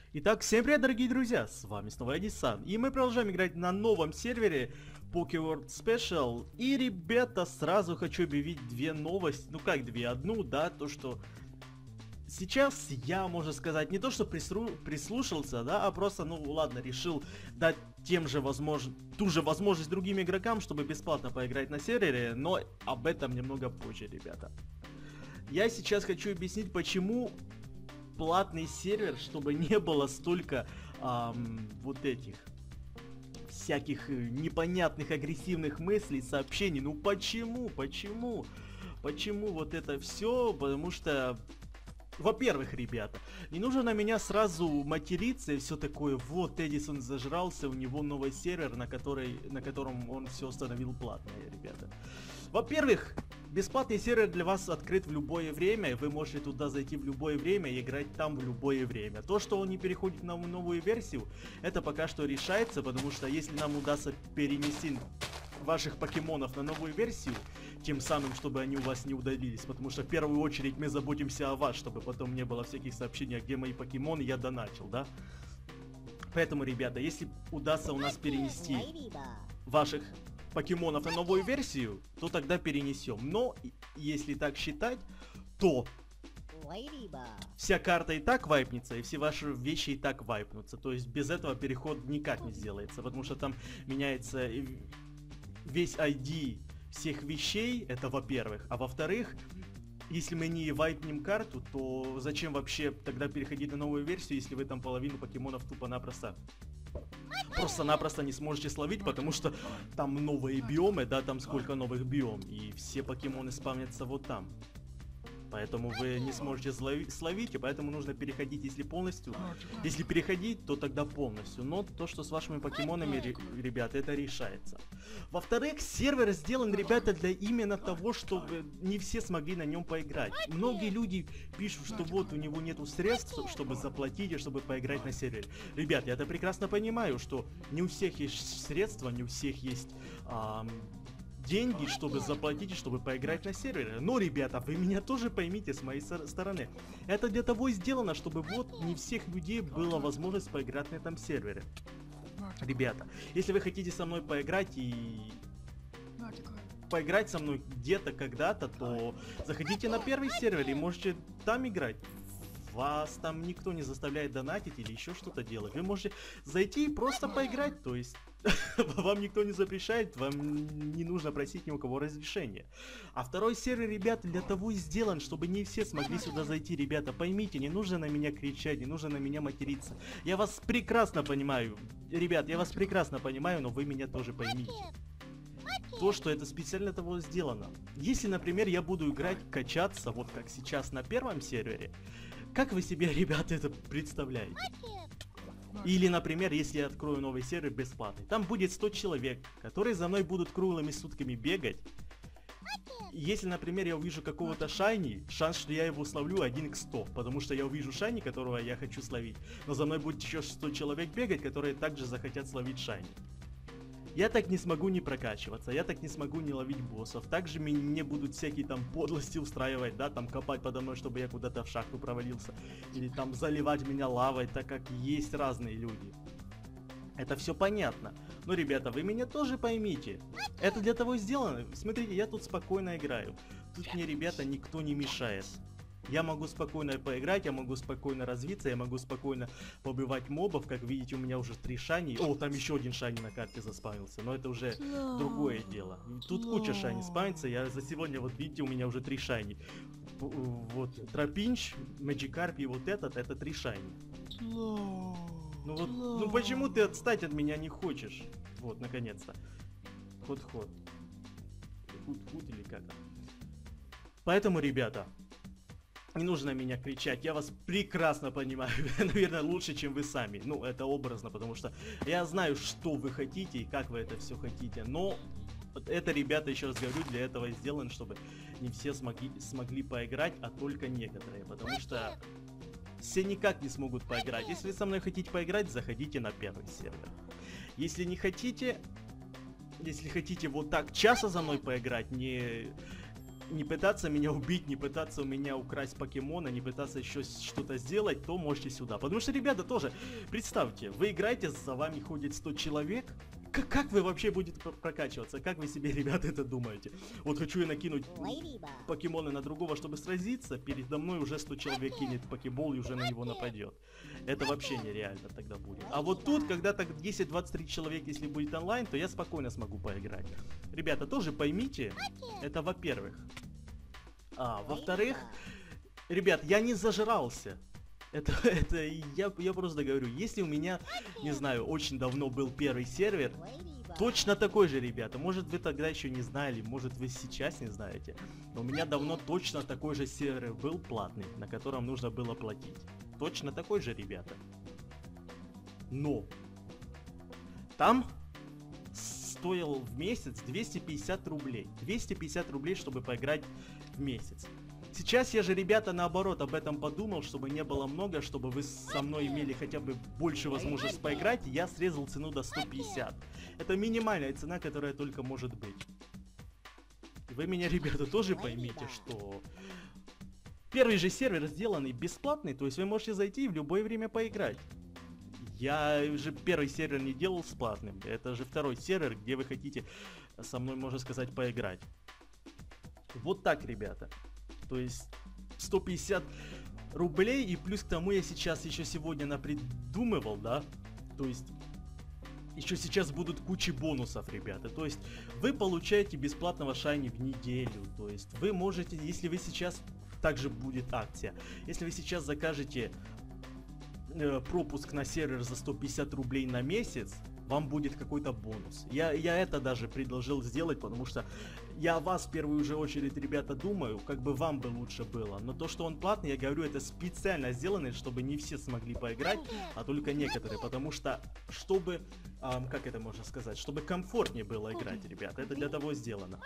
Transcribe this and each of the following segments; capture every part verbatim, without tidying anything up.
Итак, всем привет, дорогие друзья, с вами снова Эдисан, и мы продолжаем играть на новом сервере PokeWorld Special. И, ребята, сразу хочу объявить две новости, ну как две, одну, да, то что сейчас я, можно сказать, не то что присру... прислушался, да, а просто, ну ладно, решил дать тем же возможно... ту же возможность другим игрокам, чтобы бесплатно поиграть на сервере, но об этом немного позже, ребята. Я сейчас хочу объяснить, почему платный сервер, чтобы не было столько эм, вот этих всяких непонятных агрессивных мыслей, сообщений. Ну почему, почему, почему вот это все? Потому что, во-первых, ребята, не нужно на меня сразу материться и все такое. Вот Эдисон зажрался, у него новый сервер, на, который, на котором он все установил платное, ребята. Во-первых, бесплатный сервер для вас открыт в любое время, и вы можете туда зайти в любое время и играть там в любое время. То, что он не переходит на новую версию, это пока что решается, потому что если нам удастся перенести ваших покемонов на новую версию, тем самым, чтобы они у вас не удалились, потому что в первую очередь мы заботимся о вас, чтобы потом не было всяких сообщений, где мои покемоны, я доначил, да? Поэтому, ребята, если удастся у нас перенести ваших покемонов на новую версию, то тогда перенесем. Но если так считать, то вся карта и так вайпнется, и все ваши вещи и так вайпнутся. То есть без этого переход никак не сделается, потому что там меняется весь ай ди всех вещей, это во-первых. А во-вторых, если мы не вайпнем карту, то зачем вообще тогда переходить на новую версию, если вы там половину покемонов тупо-напросто просто-напросто не сможете словить, потому что там новые биомы, да, там сколько новых биом, и все покемоны спавнятся вот там. Поэтому вы не сможете словить, и поэтому нужно переходить, если полностью. Если переходить, то тогда полностью. Но то, что с вашими покемонами, ребята, это решается. Во-вторых, сервер сделан, ребята, для именно того, чтобы не все смогли на нем поиграть. Многие люди пишут, что вот у него нету средств, чтобы заплатить и чтобы поиграть на сервере. Ребят, я это прекрасно понимаю, что не у всех есть средства, не у всех есть... Ам... деньги, чтобы заплатить, чтобы поиграть на сервере. Но, ребята, вы меня тоже поймите с моей стороны. Это для того и сделано, чтобы вот не всех людей была возможность поиграть на этом сервере. Ребята, если вы хотите со мной поиграть и поиграть со мной где-то когда-то, то заходите на первый сервер и можете там играть. Вас там никто не заставляет донатить или еще что-то делать. Вы можете зайти и просто поиграть, то есть вам никто не запрещает, вам не нужно просить ни у кого разрешения. А второй сервер, ребята, для того и сделан, чтобы не все смогли сюда зайти, ребята. Поймите, не нужно на меня кричать, не нужно на меня материться. Я вас прекрасно понимаю, ребят, я вас прекрасно понимаю, но вы меня тоже поймите. То, что это специально для того сделано. Если, например, я буду играть, качаться, вот как сейчас на первом сервере, как вы себе, ребята, это представляете? Или, например, если я открою новый сервер бесплатный, там будет сто человек, которые за мной будут круглыми сутками бегать. Если, например, я увижу какого-то шайни, шанс, что я его словлю один к сто, потому что я увижу шайни, которого я хочу словить, но за мной будет еще сто человек бегать, которые также захотят словить шайни. Я так не смогу не прокачиваться, я так не смогу не ловить боссов. Также мне будут всякие там подлости устраивать, да, там копать подо мной, чтобы я куда-то в шахту провалился. Или там заливать меня лавой, так как есть разные люди. Это все понятно. Но, ребята, вы меня тоже поймите. Это для того и сделано. Смотрите, я тут спокойно играю. Тут мне, ребята, никто не мешает. Я могу спокойно поиграть, я могу спокойно развиться, я могу спокойно побивать мобов. Как видите, у меня уже три шайни. О, там еще один шайни на карте заспавнился, но это уже другое дело. Тут куча шайни спавнится, я за сегодня, вот видите, у меня уже три шайни. Вот, Тропинч, Мэджикарп и вот этот, это три шайни. Ну вот, ну почему ты отстать от меня не хочешь? Вот, наконец-то. Ход-ход. Худ-худ или как? Поэтому, ребята, не нужно меня кричать, я вас прекрасно понимаю, наверное, лучше, чем вы сами. Ну, это образно, потому что я знаю, что вы хотите и как вы это все хотите, но это, ребята, еще раз говорю, для этого сделано, чтобы не все смогли, смогли поиграть, а только некоторые, потому что все никак не смогут поиграть. Если вы со мной хотите поиграть, заходите на первый сервер. Если не хотите, если хотите вот так часа за мной поиграть, не... не пытаться меня убить, не пытаться у меня украсть покемона, не пытаться еще что-то сделать, то можете сюда. Потому что, ребята, тоже, представьте, вы играете, за вами ходит сто человек. Как, как вы вообще будете прокачиваться? Как вы себе, ребята, это думаете? Вот хочу я накинуть покемоны на другого, чтобы сразиться, передо мной уже сто человек кинет покебол и уже на него нападет. Это вообще нереально тогда будет. А вот тут, когда так десять-двадцать три человек, если будет онлайн, то я спокойно смогу поиграть. Ребята, тоже поймите, это во-первых. А, во-вторых, ребят, я не зажрался. Это, это я, я просто говорю, если у меня, не знаю, очень давно был первый сервер, точно такой же, ребята, может вы тогда еще не знали, может вы сейчас не знаете, но у меня давно точно такой же сервер был платный, на котором нужно было платить. Точно такой же, ребята. Но там стоил в месяц двести пятьдесят рублей. двести пятьдесят рублей, чтобы поиграть в месяц. Сейчас я же, ребята, наоборот об этом подумал, чтобы не было много, чтобы вы со мной имели хотя бы больше возможность поиграть, я срезал цену до ста пятидесяти. Это минимальная цена, которая только может быть. Вы меня, ребята, тоже поймите, что первый же сервер сделанный бесплатный, то есть вы можете зайти и в любое время поиграть. Я же первый сервер не делал с платным, это же второй сервер, где вы хотите со мной, можно сказать, поиграть. Вот так, ребята. То есть сто пятьдесят рублей, и плюс к тому я сейчас еще сегодня напридумывал, да, то есть еще сейчас будут куча бонусов, ребята, то есть вы получаете бесплатного шайни в неделю, то есть вы можете, если вы сейчас, также будет акция, если вы сейчас закажете э, пропуск на сервер за сто пятьдесят рублей на месяц, вам будет какой-то бонус. Я, я это даже предложил сделать, потому что я о вас в первую же очередь, ребята, думаю, как бы вам бы лучше было. Но то, что он платный, я говорю, это специально сделано, чтобы не все смогли поиграть, а только некоторые. Потому что, чтобы, эм, как это можно сказать, чтобы комфортнее было играть, ребята, это для того сделано.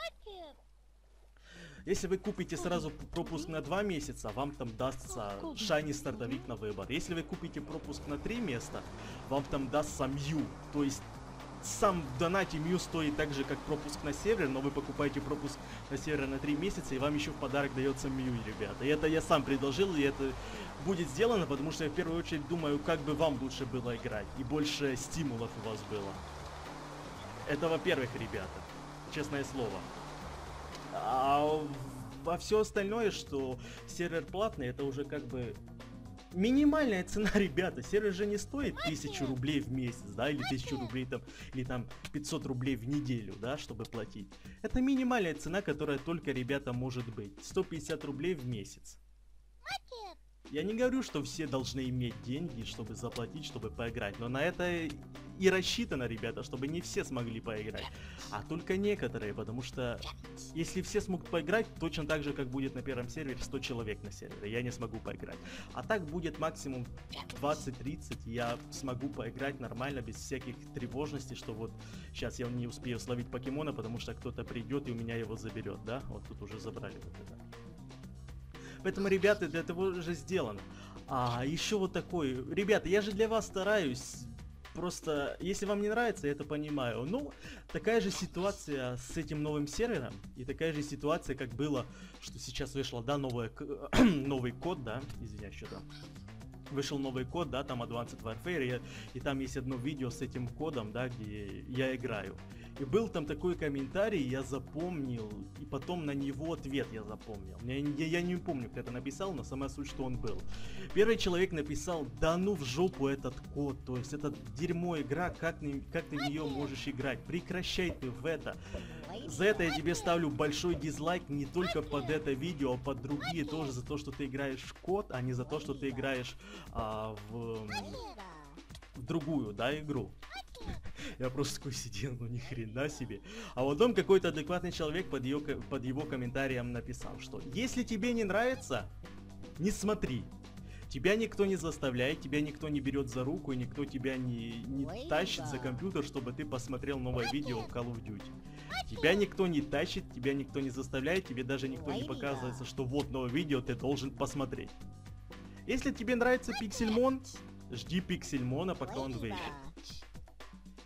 Если вы купите сразу пропуск на два месяца, вам там дастся шайни стартовик на выбор. Если вы купите пропуск на три места, вам там дастся Мью. То есть сам в донате Мью стоит так же, как пропуск на сервер, но вы покупаете пропуск на сервер на три месяца, и вам еще в подарок дается Мью, ребята. И это я сам предложил, и это будет сделано, потому что я в первую очередь думаю, как бы вам лучше было играть, и больше стимулов у вас было. Это во-первых, ребята, честное слово. А во все остальное, что сервер платный, это уже как бы минимальная цена, ребята. Сервер же не стоит тысячу рублей в месяц, да, или тысячу рублей там, или там пятьсот рублей в неделю, да, чтобы платить. Это минимальная цена, которая только, ребята, может быть. сто пятьдесят рублей в месяц. Я не говорю, что все должны иметь деньги, чтобы заплатить, чтобы поиграть, но на это и рассчитано, ребята, чтобы не все смогли поиграть, а только некоторые, потому что если все смогут поиграть, точно так же, как будет на первом сервере сто человек на сервере, я не смогу поиграть. А так будет максимум двадцать-тридцать, я смогу поиграть нормально, без всяких тревожностей, что вот сейчас я не успею словить покемона, потому что кто-то придет и у меня его заберет, да? Вот тут уже забрали вот это. Поэтому, ребята, для того же сделано. А еще вот такой. Ребята, я же для вас стараюсь. Просто, если вам не нравится, я это понимаю. Ну, такая же ситуация с этим новым сервером. И такая же ситуация, как было, что сейчас вышла, да, новая, новый код, да. Извиняюсь, что там. Вышел новый код, да, там Advanced Warfare. И, и там есть одно видео с этим кодом, да, где я играю. И был там такой комментарий, я запомнил, и потом на него ответ я запомнил. Я, я, я не помню, кто это написал, но самая суть, что он был. Первый человек написал: да ну в жопу этот код, то есть это дерьмо игра, как, не, как ты в нее можешь играть, прекращай ты в это. За это я тебе ставлю большой дизлайк не только под это видео, а под другие тоже, за то, что ты играешь в код, а не за то, что ты играешь а, в, в другую, да, игру. Я просто такой сидел, ну ни хрена себе. А потом какой-то адекватный человек под его, под его комментарием написал, что если тебе не нравится, не смотри. Тебя никто не заставляет, тебя никто не берет за руку, и никто тебя не, не тащит за компьютер, чтобы ты посмотрел новое видео в Call of Duty. Тебя никто не тащит, тебя никто не заставляет, тебе даже никто не показывается, что вот новое видео ты должен посмотреть. Если тебе нравится Пиксельмон, жди Пиксельмона, пока он выйдет.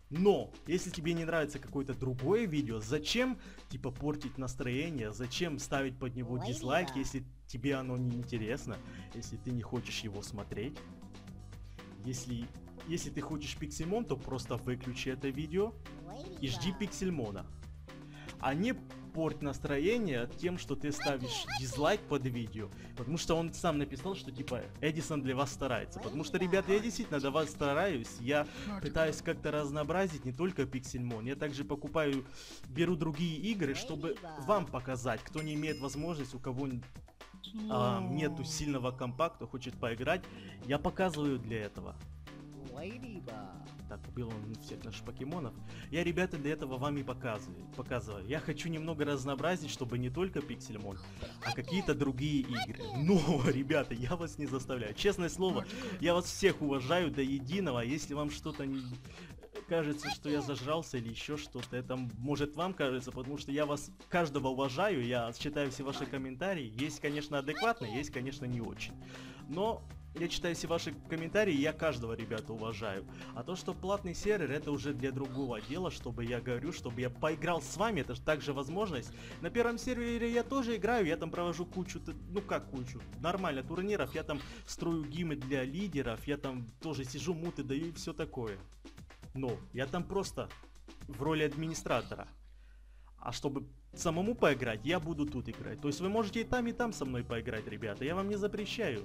Но, если тебе не нравится какое-то другое видео, зачем, типа, портить настроение, зачем ставить под него дизлайк, если тебе оно не интересно, если ты не хочешь его смотреть. Если, если ты хочешь Пиксельмон, то просто выключи это видео и жди Пиксельмона. А не порть настроение тем, что ты ставишь дизлайк под видео. Потому что он сам написал, что типа Эдисон для вас старается. Потому что, ребята, я действительно для вас стараюсь. Я пытаюсь как-то разнообразить не только Пиксельмон. Я также покупаю, беру другие игры, чтобы вам показать, кто не имеет возможности, у кого а, нету сильного компа, кто хочет поиграть. Я показываю для этого. Так, убил он всех наших покемонов. Я, ребята, для этого вам и показываю. показываю. Я хочу немного разнообразить, чтобы не только Пиксельмон, а какие-то другие игры. Но, ребята, я вас не заставляю. Честное слово, я вас всех уважаю до единого. Если вам что-то не... кажется, что я зажрался или еще что-то, это может вам кажется, потому что я вас каждого уважаю, я читаю все ваши комментарии. Есть, конечно, адекватные, есть, конечно, не очень. Но... я читаю все ваши комментарии, я каждого, ребята, уважаю. А то, что платный сервер, это уже для другого дела, чтобы я говорю, чтобы я поиграл с вами, это же также возможность. На первом сервере я тоже играю, я там провожу кучу, ну как кучу, нормально турниров, я там строю гимы для лидеров, я там тоже сижу, муты даю и все такое. Но я там просто в роли администратора. А чтобы самому поиграть, я буду тут играть. То есть вы можете и там, и там со мной поиграть, ребята, я вам не запрещаю.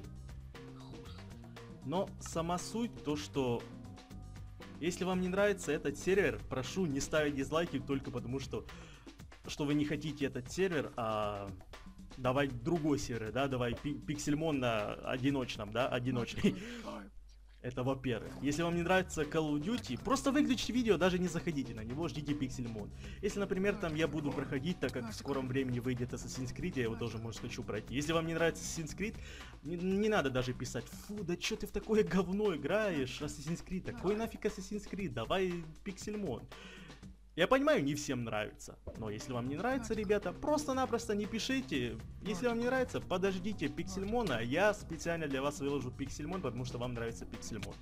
Но сама суть то, что если вам не нравится этот сервер, прошу не ставить дизлайки только потому, что что вы не хотите этот сервер, а давай другой сервер, да, давай Пиксельмон на одиночном, да, одиночный. Это во-первых. Если вам не нравится Call of Duty, просто выключите видео, даже не заходите на него, ждите Пиксельмон. Если, например, там я буду проходить, так как в скором времени выйдет Assassin's Creed, я его тоже, может, хочу пройти. Если вам не нравится Assassin's Creed, не, не надо даже писать: фу, да чё ты в такое говно играешь, Assassin's Creed, такой нафиг Assassin's Creed, давай Пиксельмон. Я понимаю, не всем нравится, но если вам не нравится, ребята, просто-напросто не пишите. Если вам не нравится, подождите Пиксельмона, я специально для вас выложу Пиксельмон, потому что вам нравится Пиксельмон.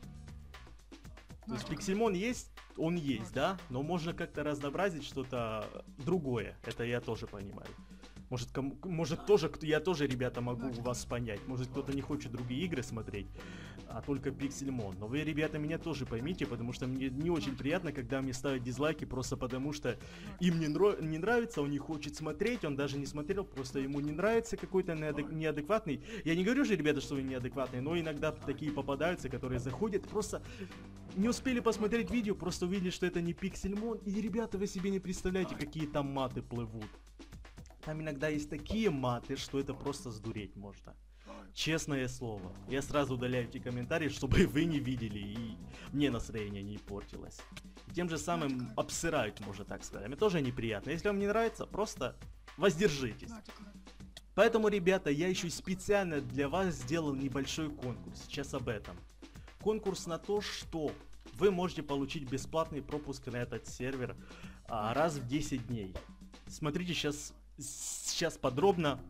То есть Пиксельмон есть, он есть, да, но можно как-то разнообразить что-то другое, это я тоже понимаю. Может, кому, может тоже, я тоже, ребята, могу вас понять. Может, кто-то не хочет другие игры смотреть, а только Пиксельмон. Но вы, ребята, меня тоже поймите, потому что мне не очень приятно, когда мне ставят дизлайки просто потому, что им не, нро- не нравится, он не хочет смотреть, он даже не смотрел, просто ему не нравится какой-то неадек- неадекватный. Я не говорю же, ребята, что вы неадекватные, но иногда такие попадаются, которые заходят, просто не успели посмотреть видео, просто увидели, что это не Пиксельмон. И, ребята, вы себе не представляете, какие там маты плывут. Там иногда есть такие маты, что это просто сдуреть можно. Честное слово. Я сразу удаляю эти комментарии, чтобы вы не видели и мне настроение не портилось. И тем же самым обсырают, можно так сказать. Мне тоже неприятно. Если вам не нравится, просто воздержитесь. Поэтому, ребята, я еще специально для вас сделал небольшой конкурс. Сейчас об этом. Конкурс на то, что вы можете получить бесплатный пропуск на этот сервер а, раз в десять дней. Смотрите сейчас... Сейчас подробно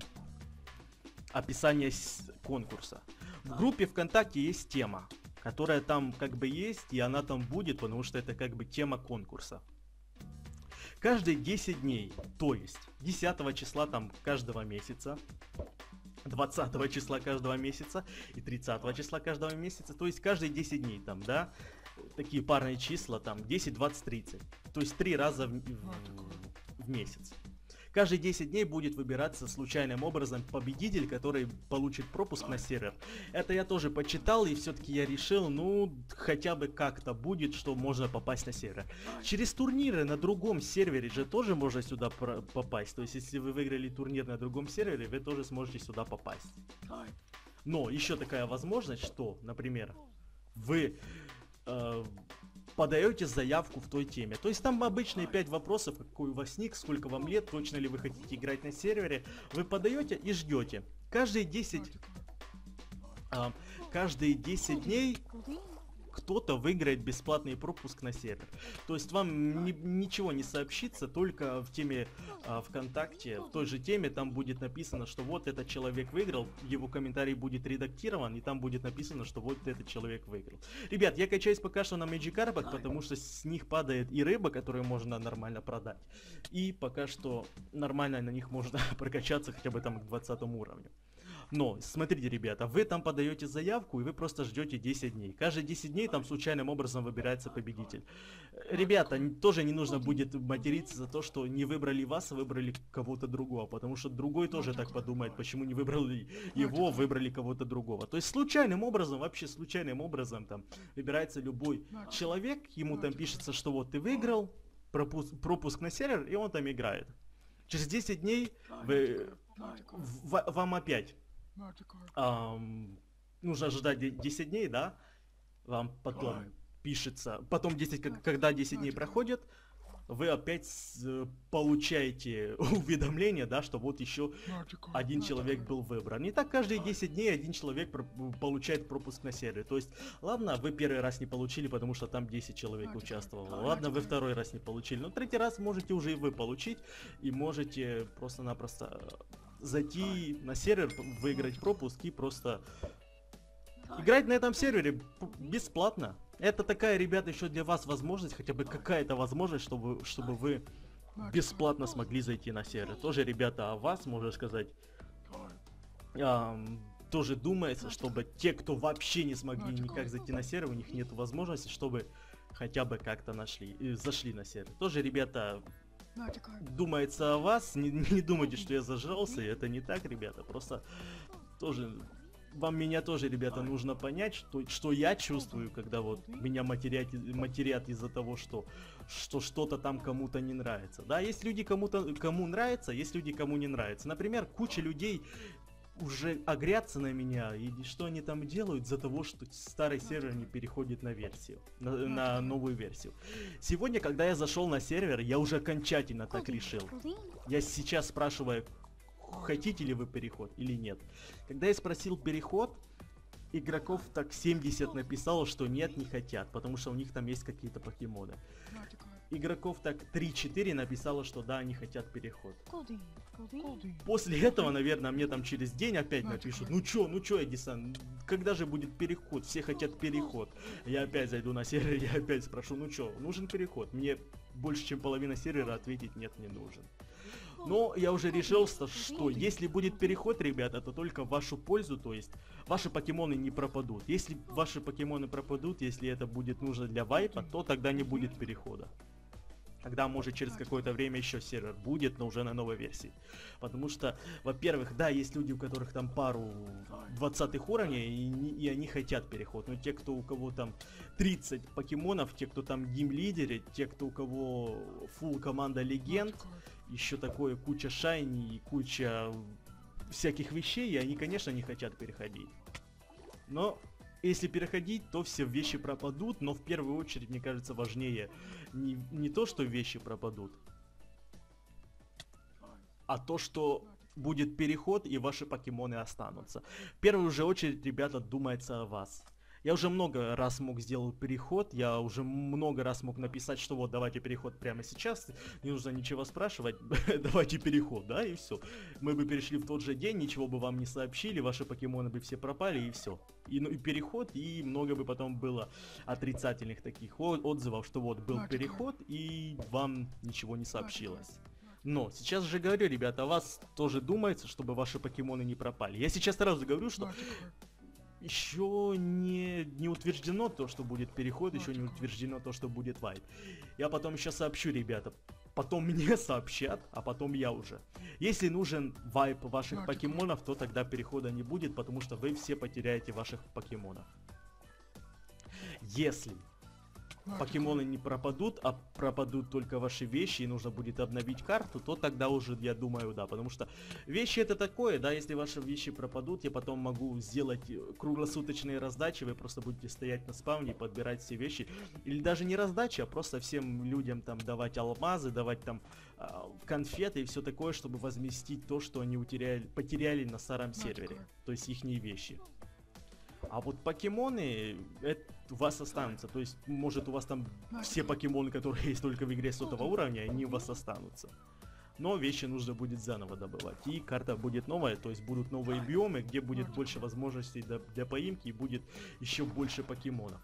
описание конкурса. В группе ВКонтакте есть тема, которая там как бы есть, и она там будет, потому что это как бы тема конкурса. Каждые десять дней, то есть десятого числа там каждого месяца, двадцатого числа каждого месяца и тридцатого числа каждого месяца, то есть каждые десять дней там, да, такие парные числа там десять, двадцать, тридцать, то есть три раза в, в, в месяц. Каждые десять дней будет выбираться случайным образом победитель, который получит пропуск на сервер. Это я тоже почитал, и все-таки я решил, ну, хотя бы как-то будет, что можно попасть на сервер. Через турниры на другом сервере же тоже можно сюда попасть. То есть, если вы выиграли турнир на другом сервере, вы тоже сможете сюда попасть. Но еще такая возможность, что, например, вы... Э, подаете заявку в той теме. То есть там обычные пять вопросов, какой у вас ник, сколько вам лет, точно ли вы хотите играть на сервере. Вы подаете и ждете. Каждые десять... А, каждые десять дней кто-то выиграет бесплатный пропуск на сервер. То есть вам ни, ничего не сообщится, только в теме а, ВКонтакте, в той же теме там будет написано, что вот этот человек выиграл, его комментарий будет редактирован, и там будет написано, что вот этот человек выиграл. Ребят, я качаюсь пока что на Magikarp'ах, потому что с них падает и рыба, которую можно нормально продать, и пока что нормально на них можно прокачаться хотя бы там к двадцатому уровню. Но, смотрите, ребята, вы там подаете заявку, и вы просто ждете десять дней. Каждые десять дней там случайным образом выбирается победитель. Ребята, тоже не нужно будет материться за то, что не выбрали вас, а выбрали кого-то другого. Потому что другой тоже так подумает, почему не выбрали его, выбрали кого-то другого. То есть случайным образом, вообще случайным образом там выбирается любой человек, ему там пишется, что вот ты выиграл, пропуск, пропуск на сервер, и он там играет. Через десять дней вы, в, вам опять Um, нужно ожидать десять дней, да? Вам потом пишется, потом десять, когда десять дней проходит, вы опять получаете уведомление, да, что вот еще один человек был выбран. Не так каждые десять дней один человек получает пропуск на сервер. То есть, ладно, вы первый раз не получили, потому что там десять человек участвовало. Ладно, вы второй раз не получили, но третий раз можете уже и вы получить, и можете просто-напросто зайти на сервер, выиграть пропуск и просто играть на этом сервере бесплатно. Это такая, ребята, еще для вас возможность, хотя бы какая-то возможность, чтобы, чтобы вы бесплатно смогли зайти на сервер. Тоже, ребята, о вас, можно сказать, эм, тоже думается, чтобы те, кто вообще не смогли никак зайти на сервер, у них нет возможности, чтобы хотя бы как-то нашли, э, зашли на сервер. Тоже, ребята, думается о вас, не, не думайте, что я зажрался, это не так, ребята, просто тоже, вам меня тоже, ребята, нужно понять, что, что я чувствую, когда вот меня матерят, матерят из-за того, что что что-то там кому-то не нравится. Да, есть люди, кому-то, кому нравится, есть люди, кому не нравится. Например, куча людей уже огрятся на меня, и что они там делают из-за того, что старый сервер не переходит на версию, на, на новую версию. Сегодня, когда я зашел на сервер, я уже окончательно так решил. Я сейчас спрашиваю, хотите ли вы переход или нет. Когда я спросил переход, игроков так семьдесят написало, что нет, не хотят, потому что у них там есть какие-то покемоны. Игроков так три-четыре написало, что да, они хотят переход. После этого, наверное, мне там через день опять напишут, ну чё, ну чё, Эдисон, когда же будет переход? Все хотят переход. Я опять зайду на сервер, я опять спрошу, ну чё, нужен переход? Мне больше, чем половина сервера ответить нет, не нужен. Но я уже решил, что если будет переход, ребята, то только в вашу пользу, то есть ваши покемоны не пропадут. Если ваши покемоны пропадут, если это будет нужно для вайпа, то тогда не будет перехода. Тогда, может, через какое-то время еще сервер будет, но уже на новой версии. Потому что, во-первых, да, есть люди, у которых там пару двадцатых уровней, и, и они хотят переход. Но те, кто у кого там тридцать покемонов, те, кто там геймлидеры, те, кто у кого фулл команда легенд, еще такое куча шайни и куча всяких вещей, и они, конечно, не хотят переходить. Но если переходить, то все вещи пропадут, но в первую очередь, мне кажется, важнее не, не то, что вещи пропадут, а то, что будет переход и ваши покемоны останутся. В первую же очередь, ребята, думается о вас. Я уже много раз мог сделать переход, я уже много раз мог написать, что вот давайте переход прямо сейчас, не нужно ничего спрашивать, давайте переход, да, и все. Мы бы перешли в тот же день, ничего бы вам не сообщили, ваши покемоны бы все пропали, и все. И, ну, и переход, и много бы потом было отрицательных таких отзывов, что вот был переход, и вам ничего не сообщилось. Но сейчас же говорю, ребята, о вас тоже думается, чтобы ваши покемоны не пропали. Я сейчас сразу говорю, что еще не, не утверждено то, что будет переход, еще не утверждено то, что будет вайп. Я потом еще сообщу, ребята. Потом мне сообщат, а потом я уже. Если нужен вайп ваших покемонов, то тогда перехода не будет, потому что вы все потеряете ваших покемонов. Если покемоны не пропадут, а пропадут только ваши вещи, и нужно будет обновить карту, то тогда уже, я думаю, да. Потому что вещи это такое, да, если ваши вещи пропадут, я потом могу сделать круглосуточные раздачи, вы просто будете стоять на спавне и подбирать все вещи. Или даже не раздачи, а просто всем людям там давать алмазы, давать там э, конфеты и все такое, чтобы возместить то, что они утеряли, потеряли на старом сервере. То есть ихние вещи. А вот покемоны это у вас останутся. То есть, может, у вас там все покемоны, которые есть только в игре сотого уровня, они у вас останутся. Но вещи нужно будет заново добывать. И карта будет новая, то есть будут новые биомы, где будет больше возможностей для, для поимки и будет еще больше покемонов.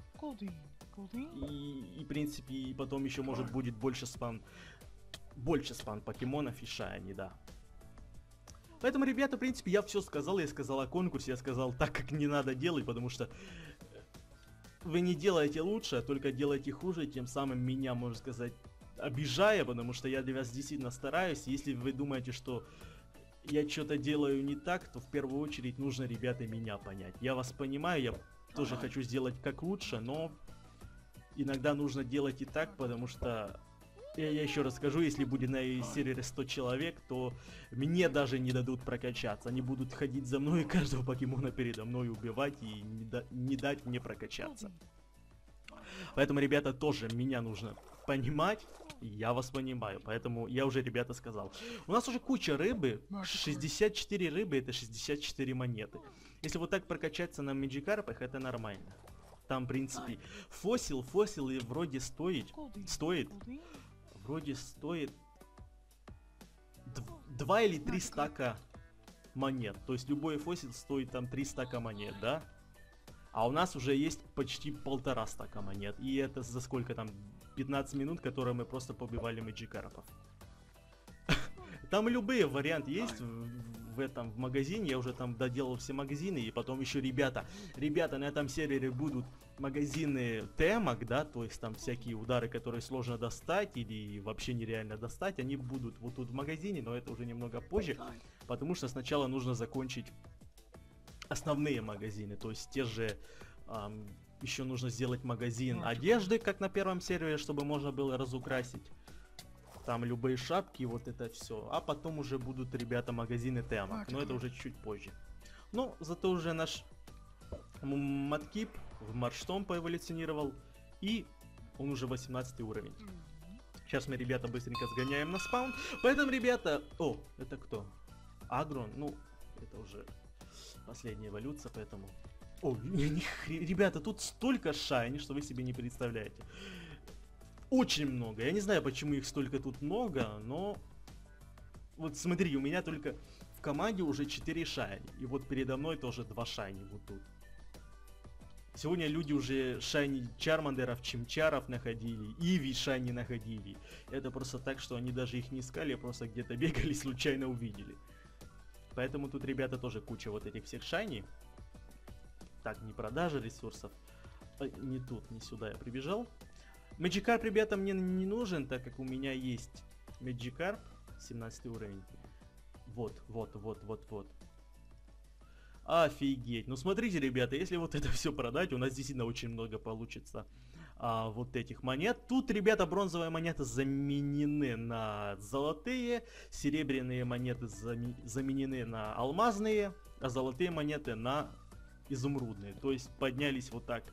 И, и в принципе, и потом еще может будет больше спан... Больше спан покемонов и шайни, да. Поэтому, ребята, в принципе, я все сказал. Я сказал о конкурсе, я сказал так, как не надо делать, потому что вы не делаете лучше, а только делаете хуже, тем самым меня, можно сказать, обижая, потому что я для вас действительно стараюсь. Если вы думаете, что я что-то делаю не так, то в первую очередь нужно, ребята, меня понять. Я вас понимаю, я тоже хочу сделать как лучше, но иногда нужно делать и так, потому что... Я, я еще раз скажу, если будет на сервере сто человек, то мне даже не дадут прокачаться. Они будут ходить за мной и каждого покемона передо мной убивать и не, да, не дать мне прокачаться. Поэтому, ребята, тоже меня нужно понимать. Я вас понимаю. Поэтому я уже, ребята, сказал. У нас уже куча рыбы. шестьдесят четыре рыбы, это шестьдесят четыре монеты. Если вот так прокачаться на Меджикарпах, это нормально. Там, в принципе, фосил, фосил и вроде стоит. Стоит. Вроде стоит два или три стака монет. То есть любой фосил стоит там три стака монет, да? А у нас уже есть почти полтора стака монет. И это за сколько там? пятнадцать минут, которые мы просто побивали Меджикарпов. Там любые варианты есть в, в этом в магазине. Я уже там доделал все магазины. И потом еще ребята. Ребята, на этом сервере будут магазины темок, да, то есть там всякие удары, которые сложно достать или вообще нереально достать. Они будут вот тут в магазине, но это уже немного позже. Потому что сначала нужно закончить основные магазины. То есть те же... Эм, еще нужно сделать магазин одежды, как на первом сервере, чтобы можно было разукрасить. Там любые шапки, вот это все. А потом уже будут, ребята, магазины темок. Но это уже чуть позже. Но зато уже наш Маткип в Марштом поэволюционировал. И он уже восемнадцатый уровень. Сейчас мы, ребята, быстренько сгоняем на спаун. Поэтому, ребята... О, это кто? Агрон. Ну, это уже последняя эволюция, поэтому... О, не, не, ребята, тут столько шайни, что вы себе не представляете. Очень много. Я не знаю, почему их столько тут много, но... Вот смотри, у меня только в команде уже четыре шайни. И вот передо мной тоже два шайни вот тут. Сегодня люди уже шайни Чармандеров, Чимчаров находили, Иви шайни находили. Это просто так, что они даже их не искали, просто где-то бегали, случайно увидели. Поэтому тут, ребята, тоже куча вот этих всех шайни. Так, не продажа ресурсов. А, не тут, не сюда я прибежал. Меджикарп, ребята, мне не нужен, так как у меня есть Меджикарп, семнадцатый уровень. Вот, вот, вот, вот, вот. Офигеть. Ну смотрите, ребята, если вот это все продать, у нас действительно очень много получится а, вот этих монет. Тут, ребята, бронзовые монеты заменены на золотые, серебряные монеты заме заменены на алмазные, а золотые монеты на изумрудные. То есть поднялись вот так.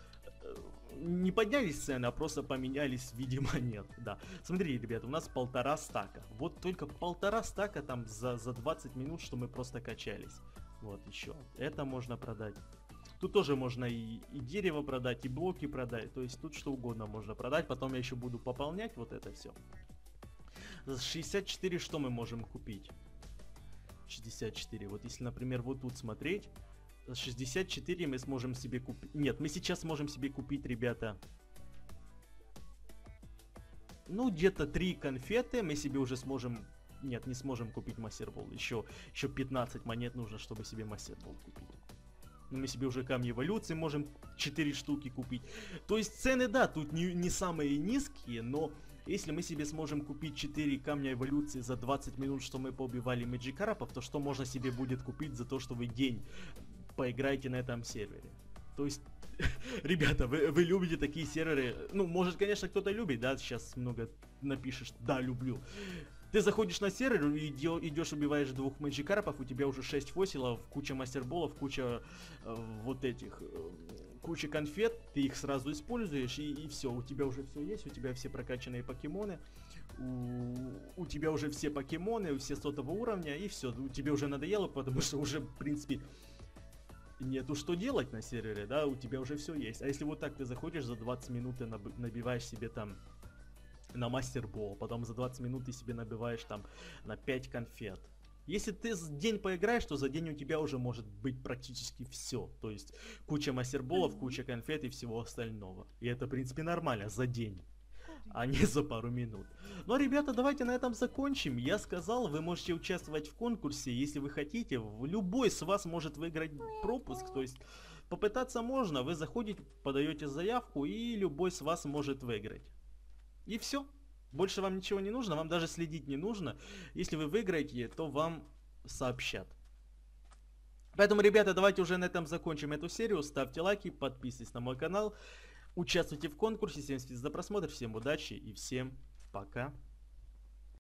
Не поднялись цены, а просто поменялись в виде монет. Да. Смотрите, ребята, у нас полтора стака. Вот только полтора стака там за, за двадцать минут, что мы просто качались. Вот еще. Это можно продать. Тут тоже можно и, и дерево продать, и блоки продать. То есть тут что угодно можно продать. Потом я еще буду пополнять вот это все. За шестьдесят четыре что мы можем купить? шестьдесят четыре. Вот если, например, вот тут смотреть. За шестьдесят четыре мы сможем себе купить... Нет, мы сейчас можем себе купить, ребята... Ну, где-то три конфеты мы себе уже сможем... Нет, не сможем купить мастербол. Еще, еще пятнадцать монет нужно, чтобы себе мастербол купить. Но мы себе уже камни эволюции можем четыре штуки купить. То есть цены, да, тут не, не самые низкие, но... Если мы себе сможем купить четыре камня эволюции за двадцать минут, что мы поубивали Меджикарпов, то что можно себе будет купить за то, что вы день поиграете на этом сервере? То есть, ребята, вы, вы любите такие серверы? Ну, может, конечно, кто-то любит, да, сейчас много напишешь, да, люблю. Ты заходишь на сервер, идешь, убиваешь двух Меджикарпов, у тебя уже шесть фосилов, куча мастерболов, куча э, вот этих... Э, куча конфет, ты их сразу используешь, и, и все, у тебя уже все есть, у тебя все прокачанные покемоны, у, у тебя уже все покемоны, все сотого уровня, и все, у тебя уже надоело, потому что уже, в принципе, нету что делать на сервере, да, у тебя уже все есть. А если вот так ты заходишь за двадцать минут и наб- набиваешь себе там на мастербол, потом за двадцать минут ты себе набиваешь там на пять конфет. Если ты с день поиграешь, то за день у тебя уже может быть практически все. То есть куча мастерболов, куча конфет и всего остального. И это, в принципе, нормально за день, а не за пару минут. Ну, ребята, давайте на этом закончим. Я сказал, вы можете участвовать в конкурсе, если вы хотите. Любой с вас может выиграть пропуск. То есть попытаться можно. Вы заходите, подаете заявку, и любой с вас может выиграть. И все. Больше вам ничего не нужно, вам даже следить не нужно. Если вы выиграете, то вам сообщат. Поэтому, ребята, давайте уже на этом закончим эту серию. Ставьте лайки, подписывайтесь на мой канал. Участвуйте в конкурсе. Всем спасибо за просмотр, всем удачи и всем пока.